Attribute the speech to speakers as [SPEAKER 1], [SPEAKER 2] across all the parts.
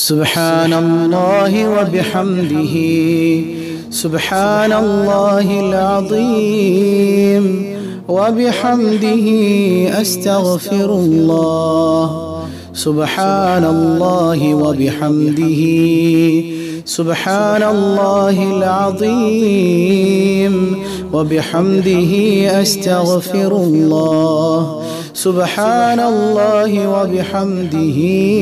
[SPEAKER 1] سبحان الله وبحمده سبحان الله العظيم وبحمده أستغفر الله سبحان الله وبحمده سبحان الله العظيم وبحمده أستغفر الله سبحان الله وبحمده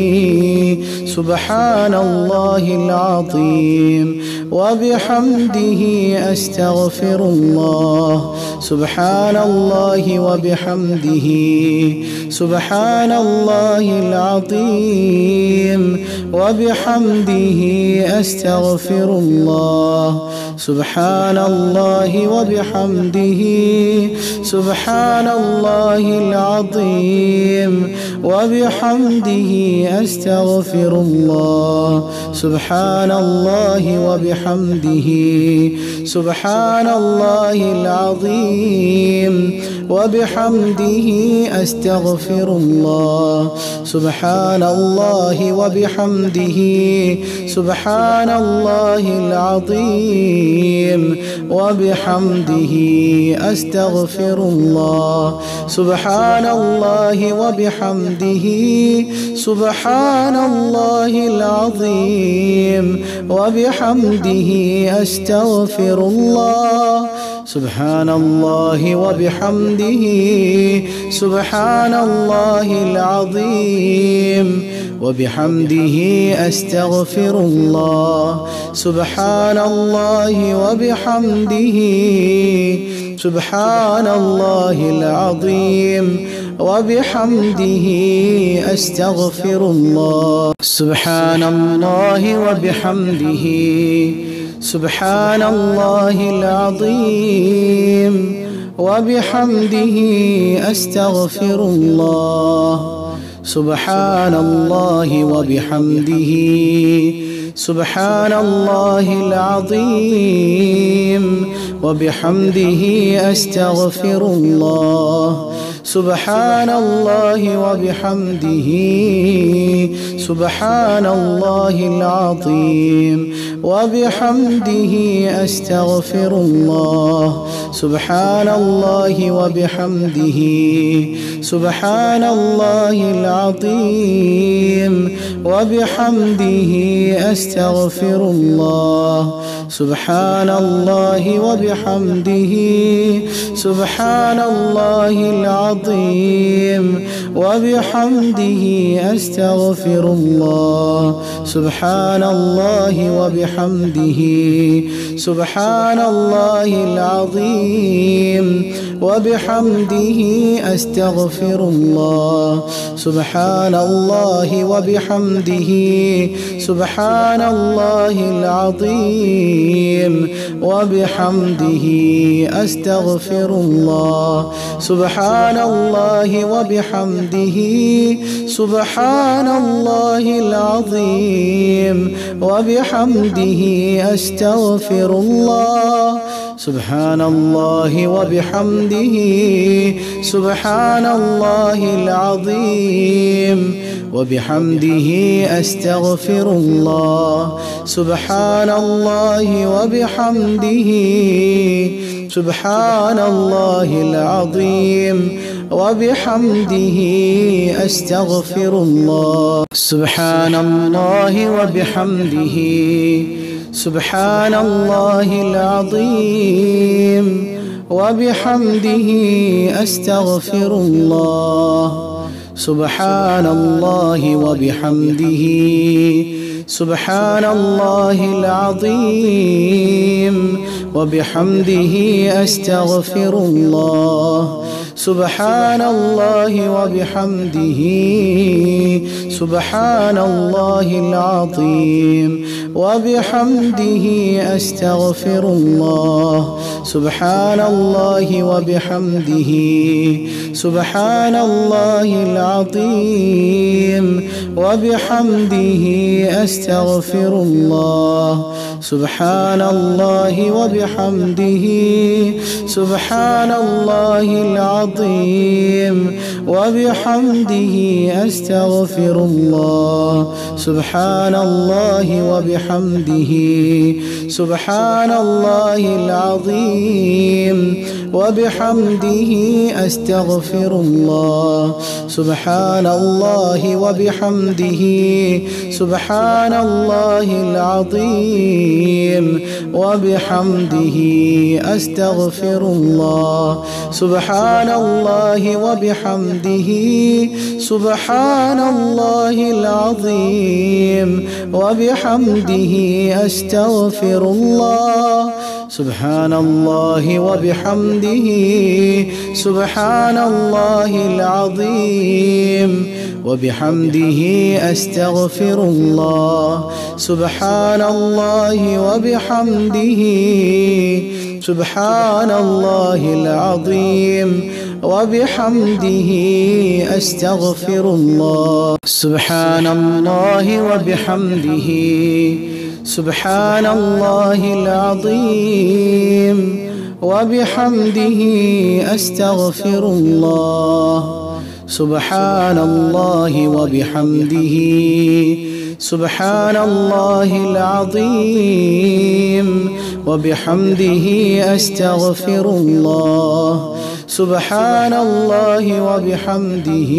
[SPEAKER 1] سبحان الله العظيم وبحمده أستغفر الله سبحان الله وبحمده سبحان الله العظيم وبحمده أستغفر الله سبحان الله وبحمده سبحان الله العظيم وبحمده أستغفر الله سبحان الله وبحمده سبحان الله العظيم وبحمده أستغفر الله سبحان الله وبحمده سبحان الله العظيم وبحمده أستغفر الله سبحان الله وبحمده سبحان الله العظيم وبحمده أستغفر الله سبحان الله وبحمده سبحان الله العظيم وبحمده أستغفر الله سبحان الله وبحمده سبحان الله العظيم وبحمده أستغفر الله سبحان الله وبحمده سبحان الله العظيم وبحمده أستغفر الله سبحان الله وبحمده سبحان الله العظيم وبحمده أستغفر الله سبحان الله وبحمده سبحان الله العظيم وبحمده أستغفر الله سبحان الله وبحمده سبحان الله العظيم وبحمده أستغفر الله سبحان الله وبحمده سبحان الله العظيم وبحمده أستغفر الله سبحان الله وبحمده سبحان الله العظيم وبحمده أستغفر الله سبحان الله وبحمده سبحان الله العظيم وبحمده أستغفر الله سبحان الله وبحمده سبحان الله العظيم وبحمده أستغفر الله سبحان الله وبحمده سبحان الله العظيم وبحمده أستغفر الله سبحان الله وبحمده سبحان الله العظيم وبحمده أستغفر الله سبحان الله وبحمده سبحان الله العظيم وبحمده أستغفر الله سبحان الله وبحمده سبحان الله العظيم وبحمده أستغفر الله سبحان الله وبحمده سبحان الله العظيم وبحمده أستغفر الله سبحان الله وبحمده سبحان الله العظيم وبحمده أستغفر الله سبحان الله وبحمده سبحان الله العظيم وبحمده أستغفر الله سبحان الله وبحمده سبحان الله العظيم وبحمده أستغفر الله سبحان الله وبحمده سبحان الله العظيم وبحمده أستغفر الله سبحان الله وبحمده سبحان الله العظيم وبحمده أستغفر الله سبحان الله وبحمده سبحان الله العظيم وبحمده أستغفر الله سبحان الله وبحمده سبحان الله العظيم وبحمده أستغفر الله سبحان الله وبحمده سبحان الله العظيم وبحمده أستغفر الله سبحان الله وبحمده سبحان الله العظيم وبحمده أستغفر الله سبحان الله وبحمده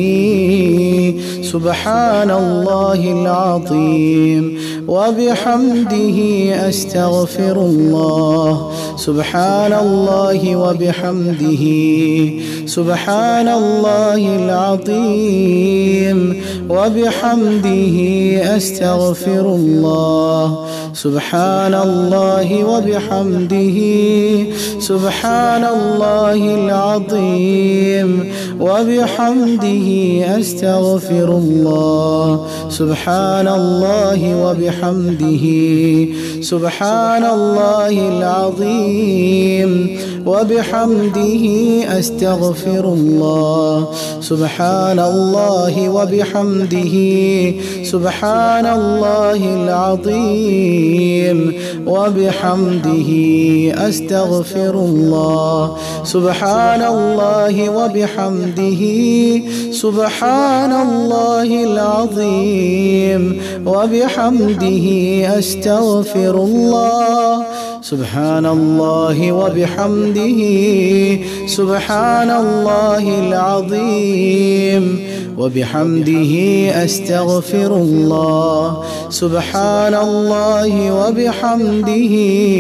[SPEAKER 1] سبحان الله العظيم وبحمده أستغفر الله سبحان الله وبحمده سبحان الله العظيم وبحمده أستغفر الله سبحان الله وبحمده سبحان الله العظيم وبحمده أستغفر الله سبحان الله وبحمده سبحان الله العظيم وبحمده أستغفر الله سبحان الله وبحمده سبحان الله العظيم وبحمده أستغفر الله سبحان الله وبحمده سبحان الله العظيم وبحمده أستغفر الله سبحان الله وبحمده سبحان الله العظيم وبحمده أستغفر الله سبحان الله وبحمده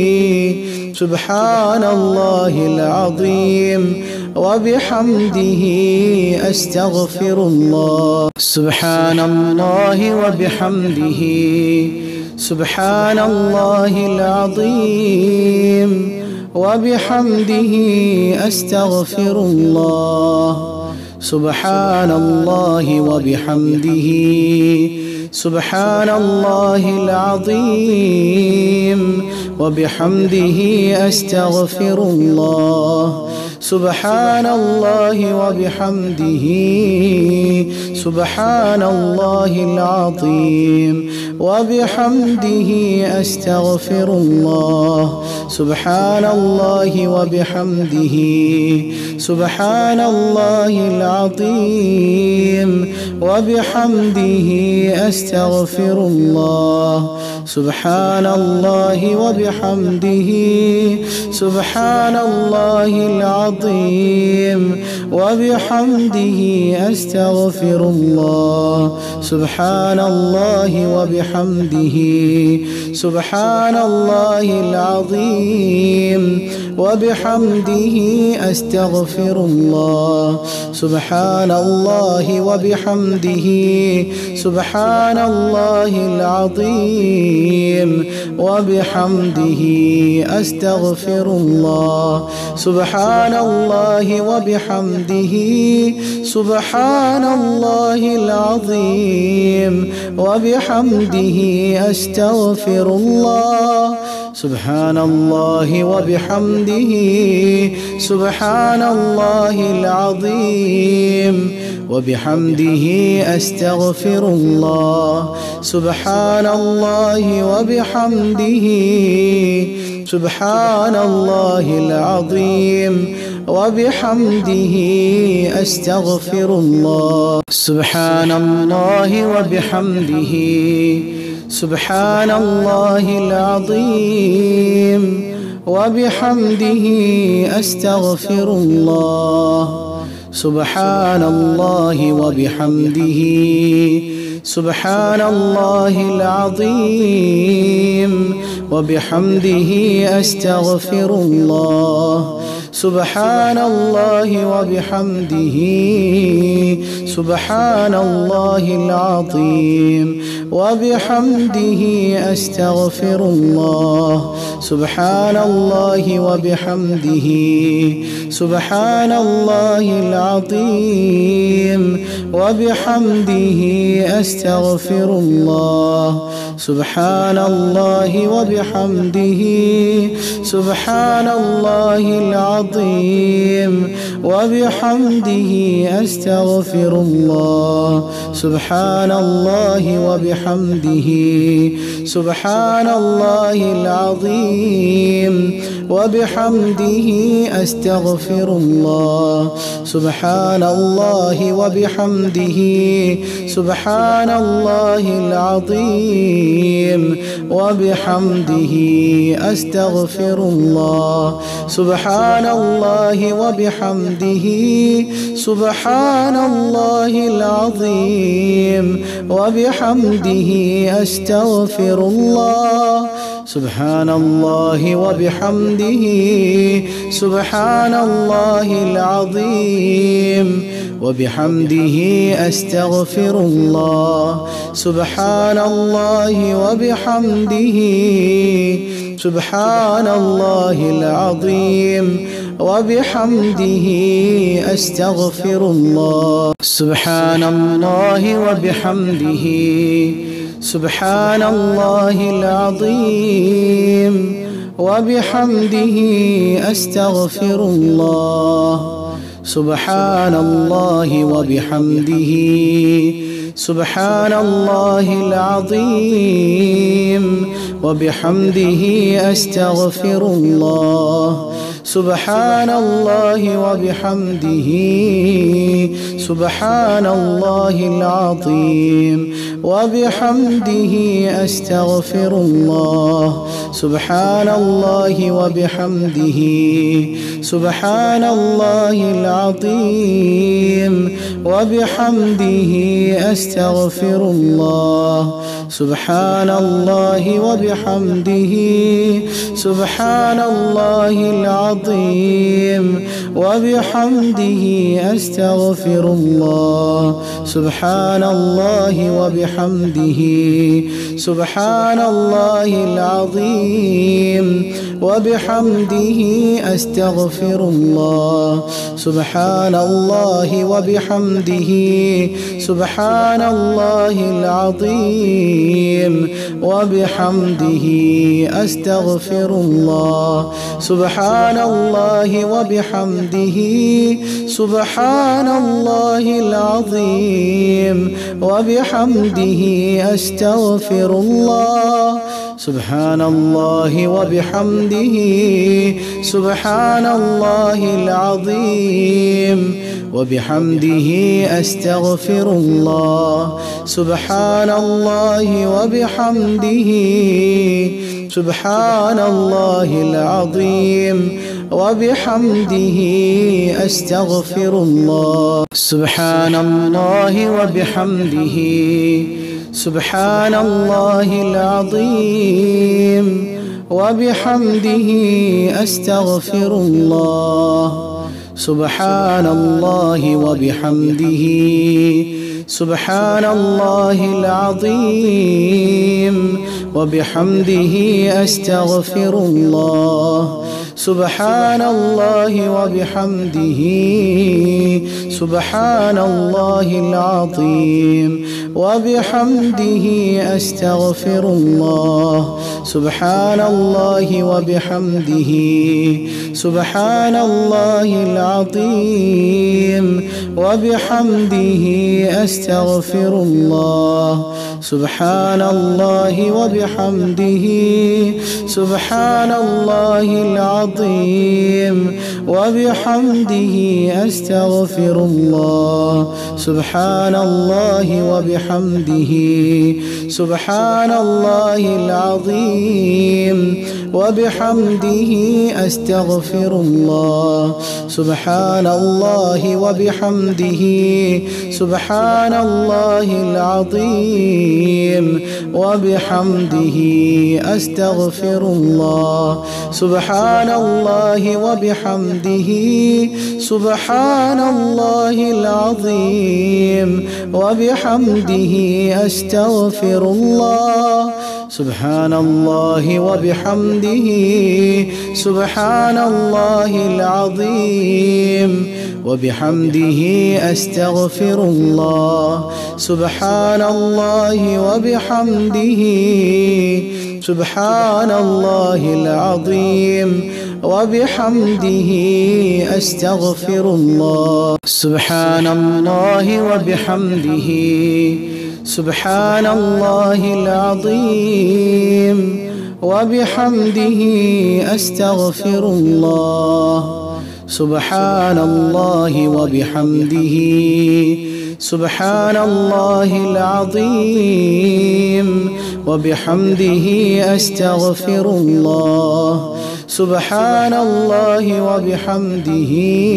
[SPEAKER 1] سبحان الله العظيم وبحمده أستغفر الله سبحان الله وبحمده سبحان الله العظيم وبحمده أستغفر الله سبحان الله وبحمده سبحان الله العظيم وبحمده أستغفر الله سبحان الله وبحمده سبحان الله العظيم وبحمده أستغفر الله سبحان الله وبحمده سبحان الله العظيم وبحمده أستغفر الله سبحان الله وبحمده سبحان الله العظيم وبحمده أستغفر الله سبحان الله وبحمده سبحان الله العظيم وبحمده أستغفر الله سبحان الله وبحمده سبحان الله العظيم وبحمده أستغفر الله سبحان الله وبحمده سبحان الله العظيم وبحمده أستغفر أستغفر الله سبحان الله وبحمده سبحان الله العظيم وبحمده أستغفر الله سبحان الله وبحمده سبحان الله العظيم وبحمده أستغفر الله سبحان الله وبحمده سبحان الله العظيم وبحمده أستغفر الله سبحان الله وبحمده سبحان الله العظيم وبحمده أستغفر الله سبحان الله وبحمده سبحان الله العظيم وبحمده أستغفر الله سبحان الله وبحمده سبحان الله العظيم وبحمده أستغفر الله سبحان الله وبحمده سبحان الله العظيم وبحمده أستغفر الله سبحان الله وبحمده سبحان الله العظيم وبحمده أستغفر الله سبحان الله وبحمده سبحان الله العظيم وبحمده أستغفر الله سبحان الله وبحمده سبحان الله العظيم وبحمده أستغفر الله سبحان الله وبحمده سبحان الله العظيم وبحمده أستغفر الله سبحان الله وبحمده سبحان الله العظيم وبحمده أستغفر الله سبحان الله وبحمده سبحان الله العظيم وبحمده أستغفر الله سبحان الله وبحمده سبحان الله العظيم وبحمده أستغفر الله سبحان الله وبحمده سبحان الله العظيم وبحمده أستغفر الله سبحان الله وبحمده سبحان الله العظيم وبحمده أستغفر الله سبحان الله وبحمده سبحان الله العظيم وبحمده أستغفر الله سبحان الله وبحمده سبحان الله العظيم وبحمده أستغفر الله سبحان الله وبحمده سبحان الله العظيم وبحمده أستغفر الله سبحان الله وبحمده سبحان الله العظيم وبحمده أستغفر الله سبحان الله وبحمده سبحان الله العظيم وبحمده أستغفر الله سبحان الله وبحمده سبحان الله العظيم وبحمده أستغفر الله سبحان الله وبحمده سبحان الله العظيم وبحمده أستغفر الله سبحان الله وبحمده سبحان الله العظيم وبحمده أستغفر الله سبحان الله وبحمده سبحان الله العظيم وبحمده أستغفر الله سبحان الله وبحمده سبحان الله العظيم وبحمده أستغفر الله سبحان الله وبحمده سبحان الله العظيم وبحمده أستغفر الله سبحان الله وبحمده سبحان الله العظيم وبحمده أستغفر الله سبحان الله وبحمده سبحان الله العظيم وبحمده أستغفر الله سبحان الله وبحمده سبحان الله العظيم وبحمده أستغفر الله سبحان الله وبحمده سبحان الله العظيم وبحمده أستغفر الله سبحان الله وبحمده سبحان الله العظيم وبحمده أستغفر الله سبحان الله وبحمده سبحان الله العظيم وبحمده أستغفر الله سبحان الله وبحمده سبحان الله العظيم وبحمده أستغفر الله سبحان الله وبحمده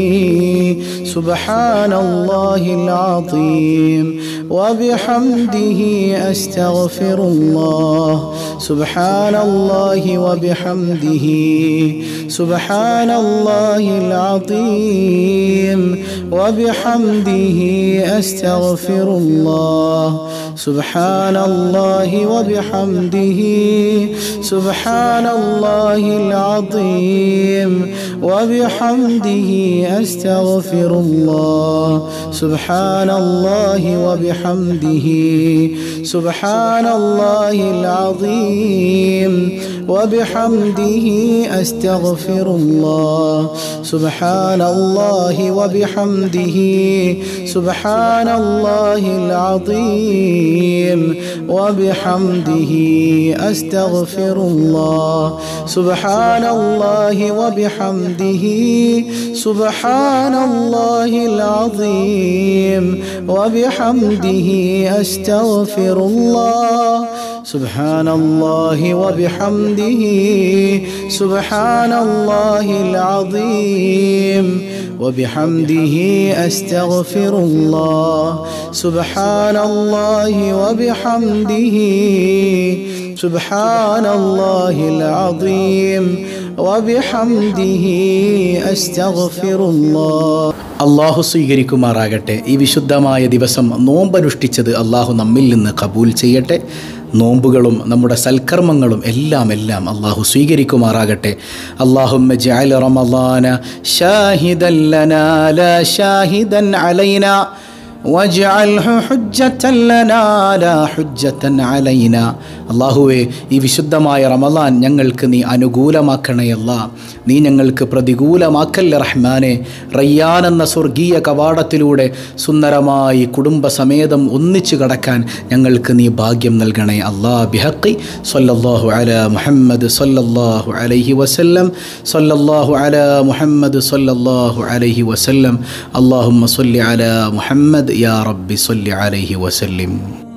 [SPEAKER 1] سبحان الله العظيم وبحمده أستغفر الله سبحان الله وبحمده سبحان الله العظيم وبحمده أستغفر الله سبحان الله وبحمده سبحان الله العظيم وبحمده أستغفر الله سبحان الله وبحمده سبحان الله العظيم وبحمده أستغفر الله سبحان الله وبحمده سبحان الله العظيم وبحمده أستغفر الله سبحان الله وبحمده سبحان الله العظيم وبحمده أستغفر الله سبحان الله وبحمده سبحان الله العظيم وبحمده أستغفر الله سبحان الله وبحمده سبحان الله العظيم وبحمده أستغفر الله. അള്ളാഹു സ്വീകരിക്കുമാറാകട്ടെ. ഈ വിശുദ്ധമായ ദിവസം നോമ്പനുഷ്ഠിച്ചത് അള്ളാഹു നമ്മിൽ നിന്ന് കബൂൽ ചെയ്യട്ടെ. നോമ്പുകളും നമ്മുടെ സൽക്കർമ്മങ്ങളും എല്ലാം അള്ളാഹു സ്വീകരിക്കുമാറാകട്ടെ. അല്ലാഹുമ്മ ജഅൽ റമളാന ഷാഹിദൻ ലനാ ലാ ഷാഹിദൻ അലൈനാ വജ്അൽഹു ഹുജ്ജതൻ ലനാ ലാ ഹുജ്ജതൻ അലൈനാ. അല്ലാഹുവേ, ഈ വിശുദ്ധമായ റമളാൻ ഞങ്ങൾക്ക് നീ അനുകൂലമാക്കണേ അല്ലാ. നീ ഞങ്ങൾക്ക് പ്രതികൂലമാക്കല്ലേ റഹ്മാനെ. റയ്യാൻ എന്ന സ്വർഗീയ കവാടത്തിലൂടെ സുന്ദരമായി കുടുംബസമേതം ഒന്നിച്ചു കടക്കാൻ ഞങ്ങൾക്ക് നീ ഭാഗ്യം നൽകണേ അല്ലാ. ബിഹഖി സല്ലല്ലാഹു അലാ മുഹമ്മദ് സല്ലല്ലാഹു അലൈഹി വസല്ലം സല്ലല്ലാഹു അലാ മുഹമ്മദ് സല്ലല്ലാഹു അലൈഹി വസല്ലം. അല്ലാഹുമ്മ സ്വല്ലി അലാ മുഹമ്മദ് യാ റബ്ബി സ്വല്ലി അലൈഹി വസല്ലം.